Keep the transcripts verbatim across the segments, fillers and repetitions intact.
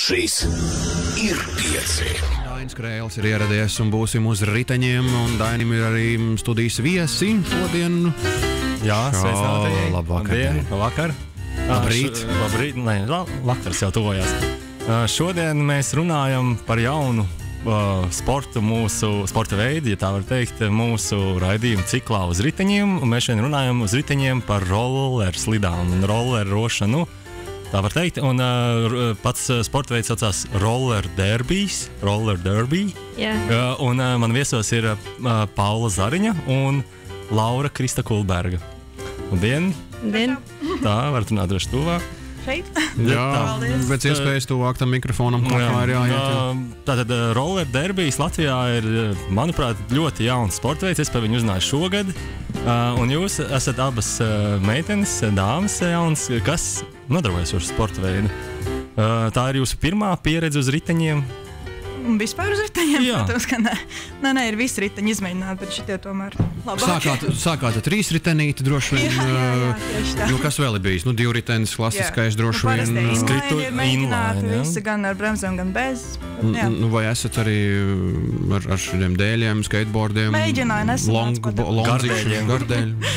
Šis ir pieci. Dainis Krēls ir ieradies un būsim uz riteņiem, un Dainim ir arī studijas viesi šodien. Jā, sveicināti. Labvakar. Labdien, labvakar. Labrīt. Š, labrīt, nē, vakars jau tuvojās. Šodien mēs runājam par jaunu uh, sportu, mūsu sporta veidu, ja tā var teikt, mūsu raidījumu ciklā uz riteņiem. Un mēs šodien runājam uz riteņiem par roller slidām un roller rošanu. Tā var teikt, un uh, pats sporta veids saucās roller derbijs, roller derby. Yeah. Uh, un uh, man viesos ir uh, Paula Zariņa un Laura Krista Kulberga. Labdien! Labdien! Tā, varat runāt droši tuvāk. Šeit? Jā, pēc iespējas tuvāk tam mikrofonam, kā kā ir jāiet. Jā. Tātad roller derbijs Latvijā ir, manuprāt, ļoti jauns sporta veids. Es par viņu uzzināju šogad. Uh, un jūs esat abas uh, meitenes, dāmas jaunas, kas nodarbojas ar sporta veidu. Uh, tā ir jūsu pirmā pieredze uz riteņiem? Vispār uz riteņiem? Jā. Protams, ka nē. Nē, nē, ir visi riteņi izmēģināti, bet šitie tomēr labāk. Sākāt, sākāt ar trīs ritenīti droši vien. Jā, jā, jā, tieši tā. Nu, kas vēl ir bijis? Nu, divi ritenis, klasiskais droši vien. Nu, parasti Skritu inline ir mēģināti inline, ja? visi, gan ar bremzēm, gan bez. Jā. Nu, vai esat arī ar, ar šiem dēļiem, skateboardiem? Mēģināju, nesen long, nāca pat- longzīšiem, gardēļi.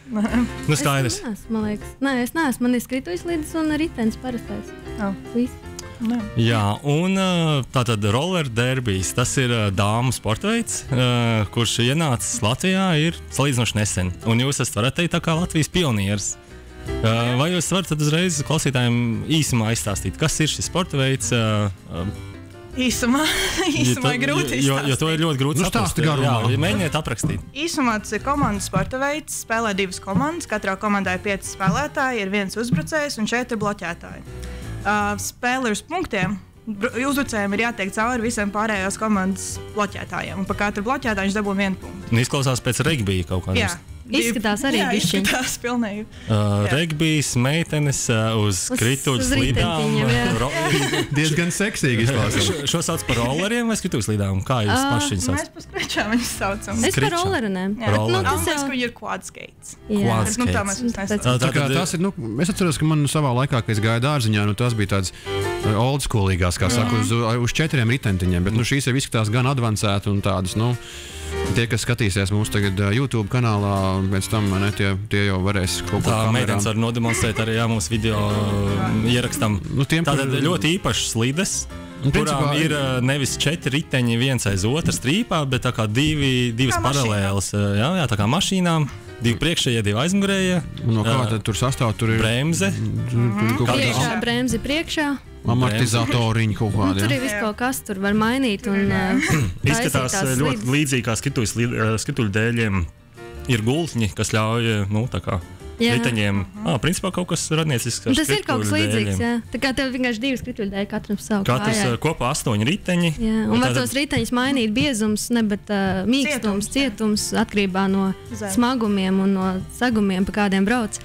Nu, skaidrs. Es neesmu, man liekas. Nē, es neesmu. Man ir skrituļslīdes un ritenis parastais. Jā. Viss. Nē. Jā, un uh, tātad roller derbijs, tas ir uh, dāmu sporta veids, uh, kurš ienācis Latvijā ir salīdzinoši nesen. Un jūs esat, varat teikt, tā kā Latvijas pionieris. Uh, vai jūs varat tad uzreiz klausītājiem īsumā izstāstīt, kas ir šis sporta veids? Uh, uh, Īsumā, īsumā jo, grūti jo, jo to ir ļoti grūti Nu, saprast. stāsti garumā. Jā, mēģiniet aprakstīt. Īsumā tas ir komandas sporta veids, spēlē divas komandas, katrā komandā ir pieci spēlētāji, ir viens uzbrucējs un četri bloķētāji. Uh, spēle ir uz punktiem. Uzbrucējiem ir jātiek cauri visiem pārējās komandas bloķētājiem, un par katru bloķētāju viņš dabū vienu punktu. Un izklausās pēc regbija kaut kādā. Jā. Izskatās arī Jā, bišķiņ. izskatās pilnīgi. Uh, Jā. regbijs, meitenes uh, uz skrituļu uz slidām. riteņiem, jā. Ro- Diezgan seksīgi izklausās. Šo, šo sauc par rolleriem vai skrituļu slidām? Kā jūs Ā, paši viņus sauc? Mēs pa skrečām viņus saucam. Es par Skriča. rolleriem. Jā, Roller. nu, tas angliski jau- viņi ir quad skates. Jā. Quad Bet, nu, tā mēs viņus Tas- nesaucam. Tā- Tā kā tad- tas ir, nu, es atceros, ka man savā laikā, kad es gāju dārziņā, nu, tas bija tāds old schoolīgās, kā saka, uz, uz četriem ritentiņiem, bet nu, šīs jau izskatās gan advancēti un tādas, nu, tie, kas skatīsies mūsu tagad uh, YouTube kanālā, pēc tam, ne, tie, tie jau varēs kaut ko Tā kamerām. meitenes var nodemonstrēt arī jā, mūsu video uh, ierakstam. Nu, tiem, Tātad kur- ļoti īpašas slides, Un, kurām principā, ir uh, nevis četri riteņi viens aiz otra strīpā, bet tā kā divi, divas Kā mašīnām. paralēlas, uh, jā, jā, tā kā mašīnām, divi priekšējie, divi aizmugurējie, No kā uh, tad tur sastāv? Tur ir bremze. tur kaut kāda Priekšā bremzi priekšā. amortizatoriņa kaut Nu, kāda. tur Ja? ir viss kaut kas, tur var mainīt. Un, uh, Izskatās taisīt tās ļoti slides. līdzīgi kā skrituļu slid- uh, skrituļu dēļiem. Ir gultņi, kas ļauj, nu, tā kā Jā. riteņiem. Ah, principā kaut kas radniecisks. ar Tas ir kaut kas skrituļu līdzīgs. dēļiem. Jā. Tā kā tev vienkārši divas skrituļdēļ katram savu Katrs kājai. uh, kopā astoņi riteņi. Jā, un var tātad- tos riteņus mainīt biezums, ne, bet uh, mīkstums, Cietums, jā. cietums atkarībā no Zem. smagumiem un no sagumiem, pa kādiem brauc.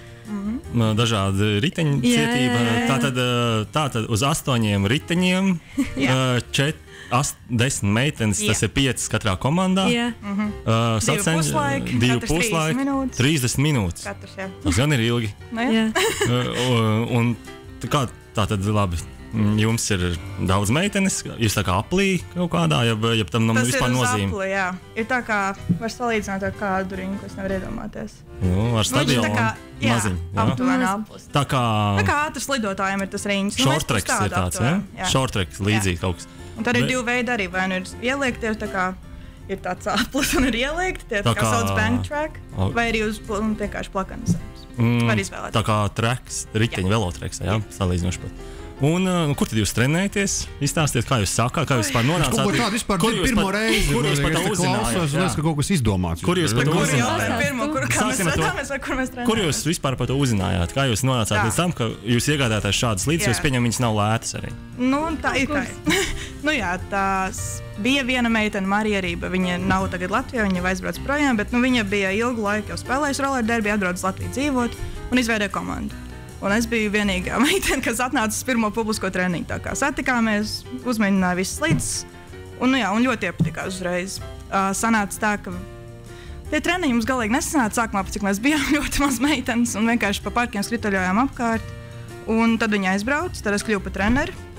No dažādi riteņu Jā, cietība. jā, jā. Tātad, uh, tātad uz astoņiem riteņiem, uh, čet, ast, desmit meitenes, Jā. tas ir piecas katrā komandā. Jā. Uh, Divi sacenš- puslaiki, divi katrs trīsdesmit puslaiki, minūtes. trīsdesmit minūtes. Katrs, jā. Tas gan ir ilgi. Nu, jā. Jā. Uh, un tā kā tā tad labi. Mm, Jums ir daudz meitenes, jūs tā kā aplī kaut kādā, ja, ja tam nav Tas vispār ir uz nozīme. apli, jā. Ir tā kā var salīdzināt ar kādu ringu, ko es nevaru iedomāties. Nu, ar Nu, viņš ir stadionu tā kā, jā, maziņu. jā. aptuveni Maz. aplis. Tā kā Tā kā ātras lidotājiem ir tas rīņš. Nu, mēs shorttracks uz tādu ir tāds, aptuveni, ja? Shorttracks līdzīgi kaut kas. Un tad ir Bet- divi veidi arī, vai nu ir ieliekti, tā kā ir tāds aplis un ir ieliekti, tie Tā tā kā kā- sauc bank track, O- vai arī uz pl- un vienkārši plakanas. Mm, Var izvēlēties. Tā kā treks, riteņa velotreks, jā, salīdzinoši pat. Un, uh, nu, kur tad jūs trenējaties? Izstāstiet, kā jūs sākāt, kā jūs vispār nonācāt? Kaut ko tādu vispār Kur dzirdu jūs pirmo pat- reizi. Kur jūs Es pat te to klausos, uzzinājāt? liekas, ka Jā. kaut kas izdomāts. Kur jūs pat Kur uzzinājāt? jautājumu pirmo, kur, kā mēs Sāksim ar to. skatāmies vai kur mēs trenējamies? Kur jūs vispār par to uzzinājāt? Kā jūs nonācāt Tā. līdz tam, ka jūs iegādājāties šādas līdzekļus, Jā. jūs pieņemat, viņas nav lētas arī? Nu, tā ir kā. nu, jā, tās bija viena meitene, Marija arī, bet viņa nav tagad Latvijā, viņa jau aizbrauc projām, bet nu, viņa bija ilgu laiku jau spēlējusi roller derby, atbrauc uz Latviju dzīvot un izveidoja komandu. Un es biju vienīgā meitene, kas atnāca uz pirmo publisko treniņu. Tā kā satikāmies, uzmēģināja visas līdzes, un, nu, jā, un ļoti iepatikās uzreiz. Uh, sanāca tā, ka tie treniņi mums galīgi nesanāca. Sākumā, cik mēs bijām ļoti maz meitenes, un vienkārši pa parkiem skrituļojām apkārt. Un tad viņa aizbrauca, tad es kļuvu par treneri.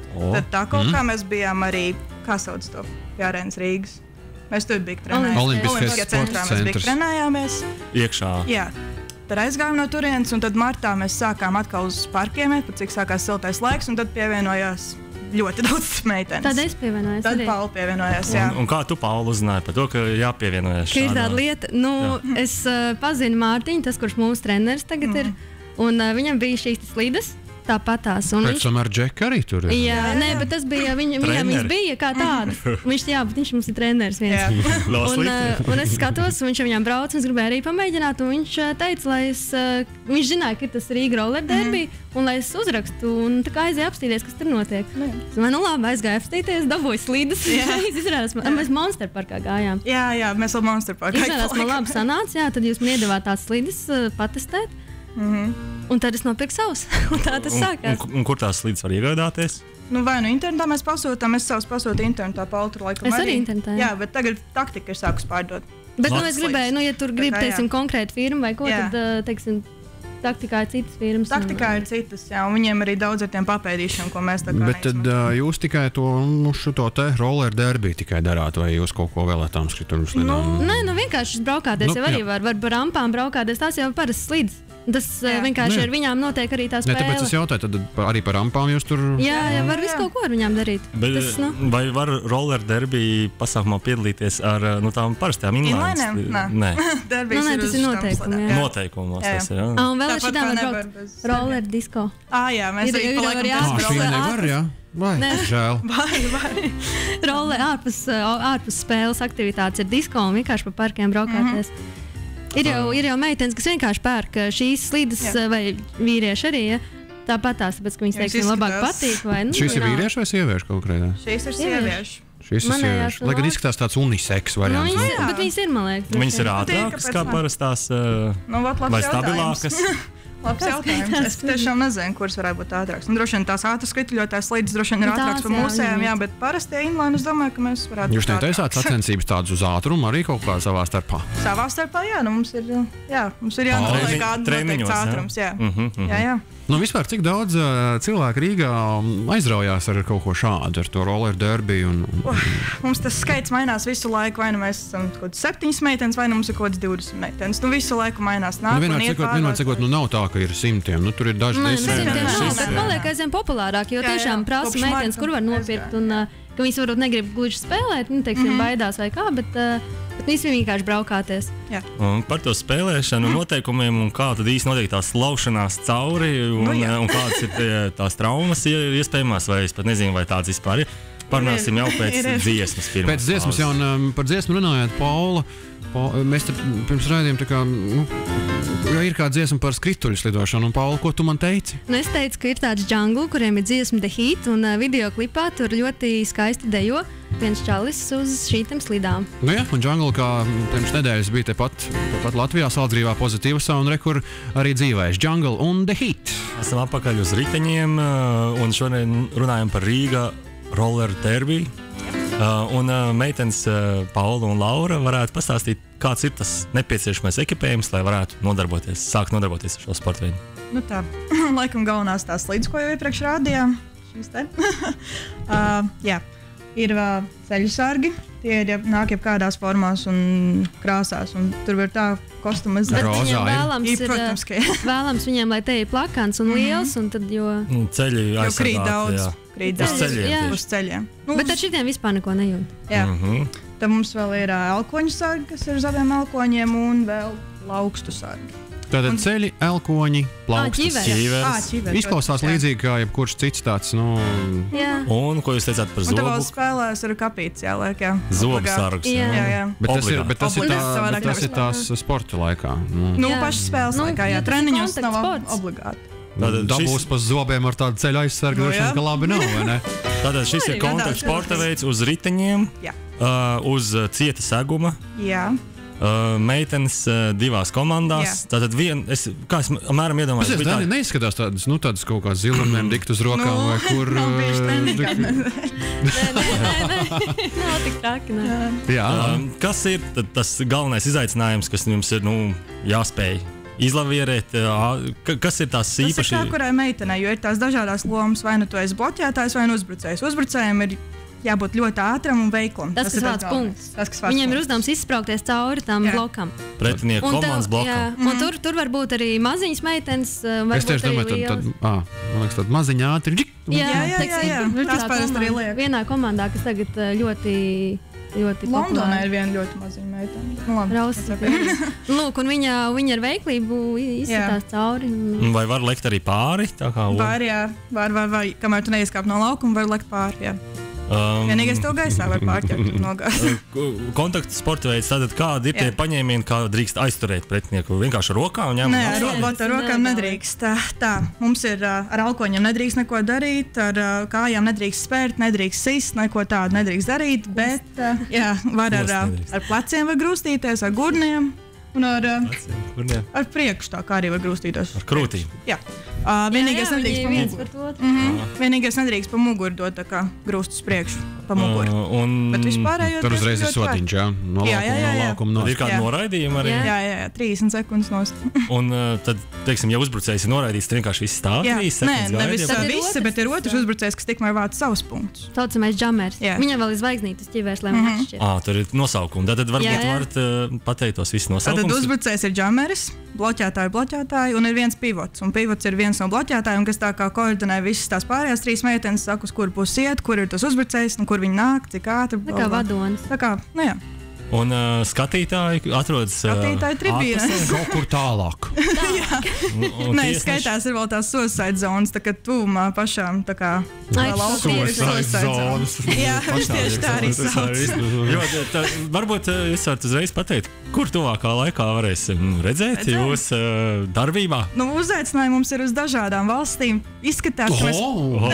O. Tad tā kaut mm. kā mēs bijām arī, kā sauc to, pie arēnas Rīgas. Mēs tur bijām trenējušies. Olimpiskais Olimpiskajā centrā mēs bijām trenējāmies. Iekšā. Jā. Tad aizgājām no turienes, un tad martā mēs sākām atkal uz parkiem iet, pat cik sākās siltais laiks, un tad pievienojās ļoti daudz meitenes. Tad es pievienojos. Tad arī. Paula pievienojās, jā. Un, un kā tu, Paula, uzzināji par to, ka jāpievienojas Ka ir šādām? tāda lieta, nu, jā. es uh, pazinu Mārtiņu, tas, kurš mūsu treneris tagad mm. ir, un uh, viņam bija šīs slīdes. Tāpatās. Pēc Viņš... tam ar Džeku arī tur ir. Jā, jā, nē, bet tas bija viņa, viņam viņš bija kā tāda. Viņš, jā, bet viņš mums ir treneris viens. un, uh, un es skatos, viņš viņam brauc, un es gribēju arī pamēģināt, un viņš uh, teica, lai es, uh, viņš zināja, ka ir tas Rīga roller derby, mm. un lai es uzrakstu, un tā kā aizēju apstīties, kas tur notiek. Mm. Es domāju, nu labi, aizgāju apstīties, dabūju slīdes. Izrādās, man, mēs Monster parkā gājām. Jā, jā, mēs vēl Monster parkā. Izrādās, man labi sanāca, jā, tad jūs man iedevāt tās slīdes uh, patestēt. Mhm. Un tad es nopirku savus. Tā tas sākās. Un, un, un kur tās slīdes var iegādāties? Nu, vai nu internetā mēs pasūtām, es savus pasūtu internetā, Paula tur laikam Es arī internetā, jā. Jā, bet tagad taktika ir sākus pārdot. Bet nu, Labs es gribēju, nu, ja tur grib, Tā kā jā. teiksim, konkrēti firma vai ko, Jā. tad, uh, teiksim, taktikā ir citas firmas. Taktikā ir citas, jā, un viņiem arī daudz ar tiem papēdīšiem, ko mēs tā kā Bet tad uh, jūs tikai to, nu, šo te roller derby tikai darāt, vai jūs kaut ko vēl ar tām skrituļu slidām? Nu, nē, nu vienkārši braukāties, Nu, nu, jau arī jā. var, var par rampām braukāties, tās jau parasti slīdes. Tas uh, Jā. vienkārši Nu, jā. ar viņām notiek arī tā Ne, tāpēc es spēle. jautāju, tad pa- arī par rampām jūs tur... Jā, jā, var Jā, visu jā. kaut ko ar viņām darīt. Bet, Tas, nu, vai var roller derby pasākumā piedalīties ar nu, tām parastām Inlainēm? inlainas? Nē. Nē. Derbijs Nu, nē, ir tas uz ir šitām noteikumi, sledām. jā. Noteikumos Jā, jā. tas ir. Jā. Ah, un vēl ar Tāpat šitām kā var nevar braukt bez roller disko. Ā, jā, mēs Ir- arī ir pa jau laikam arī Ā, taisam šī roller. nevar, jā? Vai, Nē. žēl. Vai, vai. Roller ārpus, uh, ārpus spēles aktivitātes ir disko un vienkārši pa parkiem braukāties. Mm -hmm. Ir jau, ir jau meitenes, kas vienkārši pērk uh, šīs slīdes, Jā. uh, vai vīrieši arī, ja? Tāpat tās, tāpēc, ka viņas, Jā, teiksim, izskatās. labāk patīk, vai, nu, Šīs ir vienalga. vīrieši vai sieviešu konkrētā? Šīs ir sieviešu. Šīs ir Manējās sieviešu. Lai gan labāk. izskatās tāds uniseks Nu, variants. viņas, jā. bet viņas ir, man liekas. Viņas ir Patīk, ātrākas kāpēc kā ne? parastās, uh, Nu, vat, labs vai jautājums. stabilākas. Labs jautājums. Es tiešām nezinu, kuras varētu būt ātrākas. Nu, droši vien tās ātras skrituļotās slīdes droši vien ir Nu, tās, ātrākas par jā, mūsējām, viņiem jā, ir. bet parastie inline, es domāju, ka mēs varētu Jūs būt netaisāt ātrākas. sacensības tādas uz ātrumu arī kaut kā savā starpā? Savā starpā, jā, nu mums ir, jā, mums ir Treniņ- jānoliek kāda treniņos, noteikts jā? ātrums, jā. Mhm, mhm. Jā, jā. Nu, vispār, cik daudz uh, cilvēku Rīgā aizraujās ar kaut ko šādu, ar to roller derby? Un, un, Mums tas skaits mainās visu laiku. Vai nu mēs esam kaut kādas septiņas meitenes, vai nu mums ir kaut kādas divdesmit meitenes. Nu, visu laiku mainās. Nāk, nu, vienmēr un iet cikot, vienmēr pārvāc. cikot, nu, nav tā, ka ir simtiem. Nu, tur ir daži Nē, nu, desmit. simtiem jā, nav, šis bet ir- paliek aizvien populārāk, jo Jā, jā, tiešām prasa kopš meitenes, marta kur var nopirkt, aizgāja. un uh, ka viņas varbūt negrib gluži spēlēt, nu, teiksim, Mhm. baidās vai kā, bet, uh, bet viņas vienkārši braukāties. Un par to spēlēšanu, noteikumiem un kā tad īsti notiek tās laušanās cauri un, Nu, jā. un kādas ir tie, tās traumas ie- iespējamās, vai es pat nezinu, vai tādas vispār ir. Parunāsim jau pēc Ir, ir. dziesmas pirmās. Pēc dziesmas pauzes. jau un, um, par dziesmu runājot, Paula. Pa, mēs te pirms raidījām, tā kā, nu, ja ir kāda dziesma par skrituļu slidošanu, un Paula, ko tu man teici? Nu, es teicu, ka ir tāds jungle, kuriem ir dziesma The Heat, un uh, video klipā tur ļoti skaisti dejo viens čalis uz šīm slidām. Nu jā, un Jungle, kā pirms nedēļas bija tepat, tepat Latvijā, Saldrīvā pozitīva sauna, kur arī dzīvēs Jungle un The Heat. Esam atpakaļ uz riteņiem, uh, un šodien runājam par Rīga roller derby. Uh, un uh, meitenes uh, Paula un Laura varētu pastāstīt, kāds ir tas nepieciešamais ekipējums, lai varētu nodarboties, sākt nodarboties ar šo sporta veidu. Nu tā, laikam galvenās tās slīdes, ko jau iepriekš rādījām. Šīs te. uh, jā, ir uh, ceļu sargi. Tie ir ja, nāk jau kādās formās un krāsās, un tur var tā kostumizēt. Rozā Viņiem ir. vēlams, Ir, ir, protams, ka jā. vēlams viņiem, lai te ir plakans un liels, un tad, jo... Nu, Ceļi Jo krīt aizsargāti, daudz. jā. Krīt Uz daudz. ceļiem Jā. tieši. Uz ceļiem. Nu, Bet ar šitiem vispār neko nejūt. jā. Mhm. Tad mums vēl ir uh, elkoņu sargi, kas ir uz abiem elkoņiem, un vēl plaukstu sargi. Tātad ceļi, elkoņi, plaukstas. ķiveres. Ķīveres. Ā, ķiveres, Izklausās jā. līdzīgi kā jebkurš cits tāds, nu, Jā. Un ko jūs teicāt par Un tad vēl zobu? spēlēs ar kapīti jāliek, jā. Zobu Obligāti. sargs. Jā. Jā, jā. bet tas ir, Obligāti. bet tas ir, tā, Obligāti savādāk bet tas ir nevar tās sporta laikā. Nu. Nu, Jā. pašas spēles Nu, laikā, jā, jo tas ir treniņos nav ob- kontaktsports. obligāti. Tātad Dabūs šis- pa zobiem ar tādu ceļu aizsargu, Nu, droši vien, jā. ka labi nav, vai ne? Tātad šis Arī ir gadās, kontakts sporta gadās. veids uz riteņiem, Jā. uh, uz uh, cieta seguma. Jā. Uh, meitenes uh, divās komandās. Jā. Tātad vien, es, kā es apmēram Tas iedomājos, ir bija Dani, neizskatās tādas, nu, tādas kaut kādas zilamiem diktu uz rokām, Nu, vai kur. nav bijuši uh, treniņā. Nē, nē, nē, nē. Nav tik traki, nē. Jā, Um, kas ir tad tas galvenais izaicinājums, kas jums ir nu, jāspēj izlavierēt, kas ir tās īpaši? Tas ir tā, kurai meitenei, jo ir tās dažādas lomas, vai nu tu esi bloķētājs vai nu uzbrucējs. Uzbrucējiem ir jābūt ļoti ātram un veiklam. Tas, tas kas vārds punkts. Tas, kas Viņiem punkts. ir uzdevums izspraukties cauri tam jā. blokam. Pretinieku komandas blokam. Jā, mm -hmm. tur, tur var būt arī maziņas meitenes. Es tieši domāju, tad, tad, ā, man liekas, tāda maziņa ātri. Jā, jā, jā, jā, jā. Tas parasti arī liek. Vienā komandā, kas tagad ļoti... ļoti Londonā ir viena ļoti maziņa meitene. Lūk, un viņa, viņa ar veiklību izskatās cauri. Un... Vai var lekt arī pāri? Tā kā var, jā. Var, var, var. Kamēr tu neieskāp no laukuma, var lekt pāri, jā. Um, Vienīgais to gaisā var pārķert nogās. Kontaktu sporta veids, tātad kādi ir jā. tie paņēmieni, kā drīkst aizturēt pretinieku? Vienkārši ar rokām ņem? Nē, ar, ar rokām nedrīkst. Tā, tā. Mums ir ar alkoņiem nedrīkst neko darīt, ar kājām nedrīkst spērt, nedrīkst sist, neko tādu nedrīkst darīt, bet jā, var ar, ar pleciem var grūstīties, ar gurniem. Un ar, Pleciem, ar priekšu tā kā arī var grūstīties. Ar krūtīm? Jā. Uh, vienīgais nedrīkst pa muguru. Mm -hmm. Vienīgais nedrīkst pa muguru dot tā kā grūst uz priekšu pa muguru. Uh, un... Bet vispārējot... Tur uzreiz ir sotiņš, jā? No jā, jā, jā, jā. laukuma nost. Ir kāda noraidījuma arī? Jā, jā, jā, jā trīsdesmit sekundes nost. Un uh, tad, teiksim, ja uzbrucējs ir noraidīts, tad vienkārši viss stāv trīs sekundes gaida? Nē, nevis uh, visi, bet ir otrs uzbrucējs, kas tikmēr vāc savus punktus. Saucamais džamers. Viņam vēl ir zvaigznītes ķivērs, lai mm -hmm. atšķiet. Ā, tur ir nosaukumi. Tad varbūt varat uh, pateikt tos visus nosaukumus. Tad uzbrucējs ir džameris, bloķētāji, bloķētāji un ir viens pivots. Un pivots ir viens no bloķētājiem, kas tā kā koordinē visas tās pārējās trīs meitenes, saka, uz kur pusi iet, kur ir tas uzbrucējs, un kur viņi nāk, cik ātri. Tā kā vadonis. Tā kā, nu jā. Un uh, skatītāji atrodas uh, skatītāji tribīnē. Kaut kur tālāk. un, un Nē, skaitās ir vēl tās suicide zonas, tā kā tuvumā pašām, tā kā suicide zonas. Jā, tieši tā arī sauc. Jo, tā, varbūt jūs varat uzreiz pateikt, kur tuvākā laikā varēsim redzēt Redzēt. jūs uh, darbībā? Nu, uzaicinājumi mums ir uz dažādām valstīm. Izskatās, ka mēs... Oh,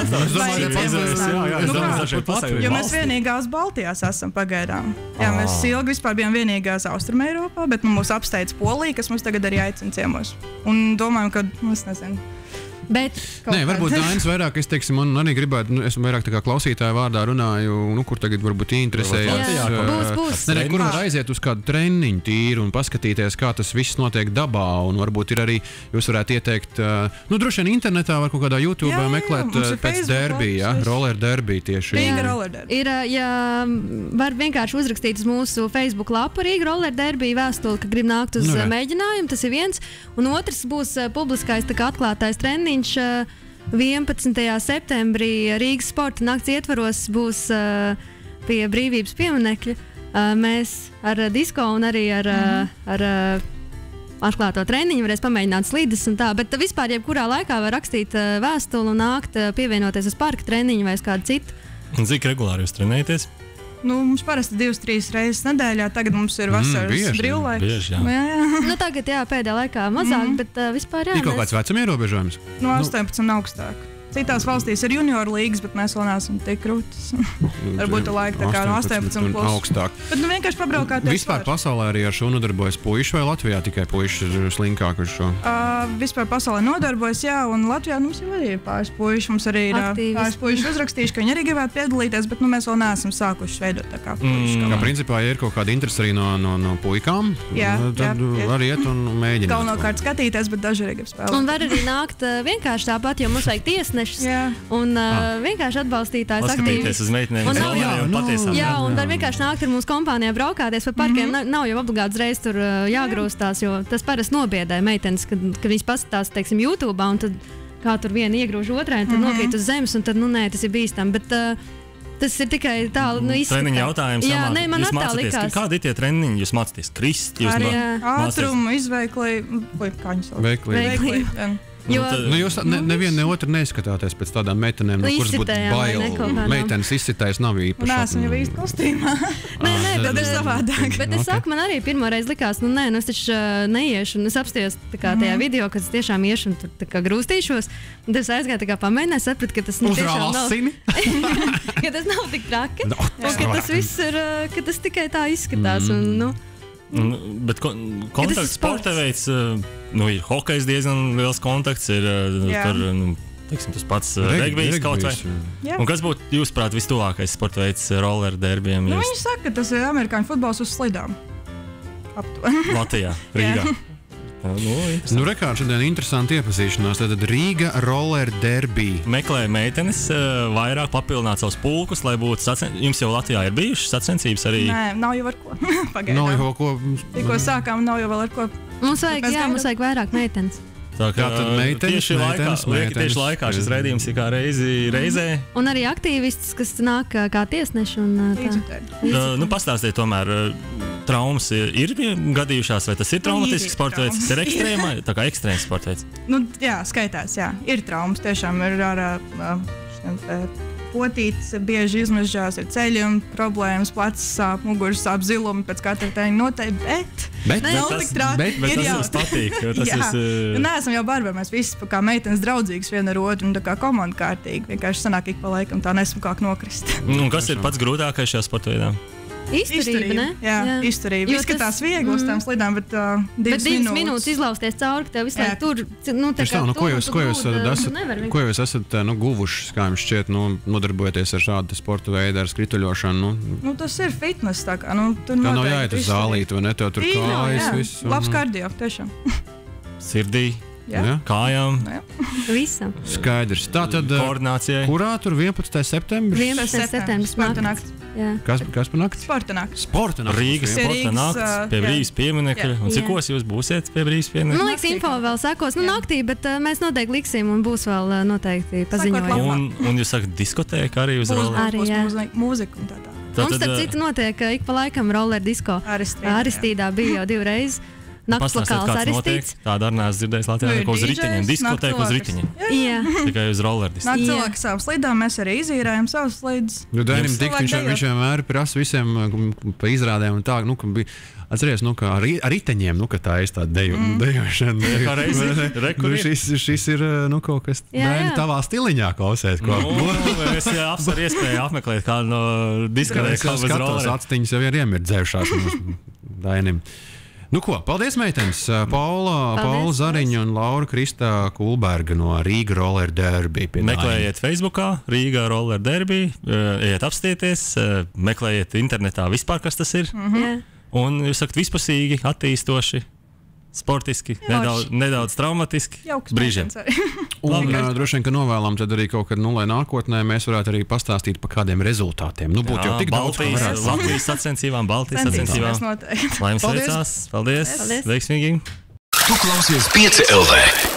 Jo mēs vienīgās Baltijās esam pagaidām. Jā, mēs ilgi vispār bijām vienīgās Austrum Eiropā, bet nu, mūs apsteidz Polija, kas mums tagad arī aicina ciemos. Un domājam, ka, es nezinu, Bet, Nē, varbūt Dainis vairāk, es teiksim, man arī gribētu, nu, esmu vairāk tā kā klausītāju vārdā runāju, nu, kur tagad varbūt interesējas. Jā, jā, būs, būs. Nē, kur var aiziet uz kādu treniņu tīru un paskatīties, kā tas viss notiek dabā, un varbūt ir arī, jūs varētu ieteikt, nu, droši vien internetā var kaut kādā YouTube jā, jā, meklēt jā, pēc derby, jā, roller derby tieši. Rīga roller derby. Ir, ja var vienkārši uzrakstīt uz mūsu Facebook lapu Rīga roller derby vēstuli, ka grib nākt uz nu, mēģinājumu, tas ir viens, un otrs būs publiskais, tā kā atklātais treniņš. vienpadsmitajā septembrī Rīgas sporta nakts ietvaros būs uh, pie Brīvības pieminekļa. Uh, mēs ar disko un arī ar, mm. ar, ar atklāto treniņu varēs pamēģināt slīdes un tā, bet vispār jebkurā laikā var rakstīt uh, vēstuli un nākt uh, pievienoties uz parka treniņu vai uz kādu citu. Un cik regulāri jūs trenējaties? Nu, mums parasti divas, trīs reizes nedēļā. Tagad mums ir vasaras mm, brīvlaiks. Jā. Jā, jā. Nu, tagad, jā, pēdējā laikā mazāk, mm. bet uh, vispār jā. Ir kaut kāds vecuma ierobežojums? No astoņpadsmit un augstāk. Citās valstīs ir junior līgas, bet mēs vēl neesam tik krūtis. Varbūt laika tā kā no astoņpadsmit plus. Augstāk. Bet nu vienkārši pabraukāties. Vispār var. Pasaulē arī ar šo nodarbojas puiši vai Latvijā tikai puiši ir slinkāk uz šo? Uh, vispār pasaulē nodarbojas, jā, un Latvijā mums jau arī ir pāris puiši. Mums arī ir Aktīvis. pāris puiši uzrakstījuši, ka viņi arī gribētu piedalīties, bet nu mēs vēl neesam sākuši veidot tā kā puiši. Mm, kā principā, ja ir kaut kāda interese arī no, no, no puikām, jā, tad jā, var iet un mēģināt. Galvenokārt skatīties, bet daži arī grib spēlēt. Un var arī nākt vienkārši tāpat, jo mums vajag tiesnešus. Un uh, ah. vienkārši atbalstītājs aktīvis. Uz meitenēm, un nav, jā, un patiesām. Jā, un var vienkārši nākt ar mūsu kompānijā braukāties pa parkiem. Mm -hmm. Nav jau obligāti uzreiz tur uh, jāgrūstās, jo tas parasti nobiedē meitenes, kad, kad viņas paskatās, teiksim, YouTube, un tad kā tur viena iegrūž otrai, un tad mm -hmm. nokrīt uz zemes, un tad, nu nē, tas ir bīstam. Bet, uh, tas ir tikai tā, nu, izskatā. Treniņa jautājums. Jā, nē, man tā likās. Kādi ir tie treniņi? Jūs mācāties krist? Jūs arī ātrumu, izveiklību, vai kā viņi sauc? Veiklību. Jo, nu, jūs ne, nevienu ne otru neizskatāties pēc tādām meitenēm, no kuras būtu bail. Meitenes izsitējis nav īpaši. Nē, esmu jau īsti kostīmā. Nē, nē, tad ir savādāk. Bet es saku, man arī pirmoreiz likās, nu nē, nu es taču uh, neiešu, un es apstījos tā kā tajā video, kad es tiešām iešu un tur tā kā grūstīšos. Un tad es aizgāju tā kā pamēģināju, sapratu, ka tas nu, tiešām nav. ka tas nav tik traki. No, un ka tas viss ir, uh, ka tas tikai tā izskatās. Mm. Un, nu, Mm, bet ko, kontakts sporta veids, nu, ir hokejs diezgan liels kontakts, ir tur, nu, teiksim, tas pats regbijs kaut vai. Jā. Un kas būtu, jūsuprāt, vistuvākais sporta veids roller derbijiem? Nu, viņi saka, ka tas ir amerikāņu futbols uz slidām. Aptuveni. Latvijā, Rīgā. Nu, nu rekā, šodien interesanti iepazīšanās. Tad Rīga roller derby. Meklēja meitenes vairāk papildināt savus pulkus, lai būtu sacensības. Jums jau Latvijā ir bijušas sacensības arī? Nē, nav jau ar ko. Pagaidām. Nav jau ko. Tikko sākām, nav jau vēl ar ko. Mums vajag, jā, mums vajag vairāk meitenes. Tā kā Jā, tad meitenes, tieši laikā, meitenes, lieki, meitenes. tieši laikā šis raidījums ir kā reizi reizē. Un arī aktīvistis, kas nāk ā, kā tiesneši. Un, ā, tā. Līdzutēji. Uh, nu, pastāstiet tomēr, uh, traumas ir gadījušās, vai tas ir traumatisks Ir sporta veids? traumas. Tas ir ekstrēma, tā kā ekstrēms sporta veids. Nu, jā, skaitās, jā. Ir traumas, tiešām ir ar uh, potītes, bieži izmežģās, ir ceļiem problēmas, plecs sāp, muguras sāp, zilumi pēc katra treniņa noteikti, bet... Bet, Ne, nav tas- tik traki. bet- Bet Ir tas jau- jums patīk, jo tas Jā. jūs... uh, Nē, esam jau barbi, mēs visi kā meitenes draudzīgas viena ar otru un tā kā komanda kārtīgi. Vienkārši sanāk ik pa laikam tā nesmukāk nokrist. Un kas ir pats grūtākais šajā sporta veidā? Izturība, ne? Jā, jā. Izturība. Jo Izskatās tas- viegli uz tām slidām, bet uh, Bet divas divas minūtes, minūtes. minūtes izlausties cauri, ka tev visu Jā. laiku tur, nu, tā Tieši tā, kā nu, ko tur, jūs, tu ko jūs, grūdi, esat, tu nevari ko jūs esat nu, guvuši, kā jums šķiet, nu, nodarbojoties ar šādu sporta veidu, ar skrituļošanu? Nu, Nu, tas ir fitness, tā kā, nu, tur kā nav noteikti jāiet uz izturība. zālīti, vai ne? Tev tur Tīri, kājas, jā. viss. un- Labs kardio, tiešām. Sirdī, Jā. Jā. kājām, Jā. visam. Skaidrs. Tā tad, eh, koordinācijai. kurā tur vienpadsmitais septembris? vienpadsmitais septembris Sporta nakts. nakts. Jā. Kas, kas par nakti? Sporta nakts. Sporta nakti. Rīgas Pie sporta Rīgas, nakts, ā, pie jā. brīvas pieminekļa. Jā. Un cikos jūs būsiet pie brīvas Man pieminekļa? liekas, info vēl sekos, nu, naktī, bet uh, mēs noteikti liksim un būs vēl uh, noteikti paziņojumi. labāk. Un, un jūs sakat diskotēka arī uz Būs, roller? Arī, būs jā. mūzi- mūzika un tā tā. Mums, starp ā, citu, notiek uh, ik pa laikam roller disko. Aristīdā, Aristīdā bija jau divreiz. Nakts Pastāstiet, lokāls kāds notiek. Aristīts. Tāda arī neesmu dzirdējis Latvijā, Nu, ir neko uz D Js, riteņiem. Diskotēka uz nakts riteņiem. Jā. Tikai uz roller Nāk diskotēku. Jā. cilvēki savām slidām, mēs arī izīrējam savas slidas. Nu, Dainim Jums tik, viņš, cilvēki viņš vienmēr prasa visiem uh, pa izrādēm un tā, nu, ka bija, atceries, nu, kā ar, ri- ar riteņiem, nu, ka tā ir tāda dejo, mm. dejošana. Kā reizi, re, kur Nu, ir? šis, šis ir, uh, nu, kaut kas, Jā, Daini, jā. tavā stiliņā klausēt, ko. Nu, es jā, apsveru iespēju apmeklēt kādu no Es diskotēkas jau bez skatos, roller. atstiņas jau ir iemirdzējušās mums Dainim. Nu ko, paldies, meitenes! Paula, Paldies, Paula Zariņa un Laura Kristā Kulberga no Rīga Roller Derby. pie Daina. Meklējiet Facebookā, Rīgā Roller Derby, uh, ejiet apstieties, uh, meklējiet internetā vispār, kas tas ir. Jā. Un jūs sakat, vispusīgi, attīstoši, sportiski, nedaudz, nedaudz traumatiski. Jauks Brīžiem. meitenes arī. Un uh, droši vien, ka novēlam tad arī kaut kad, nu, lai nākotnē mēs varētu arī pastāstīt par kādiem rezultātiem. Nu, būtu jau tik daudz, ko Baltijas, varētu. Latvijas sacensībām, Baltijas Centīsimies sacensībām. noteikti. Lai jums Paldies. veicās, paldies, Paldies. veiksmīgi! Tu klausies pieci L V.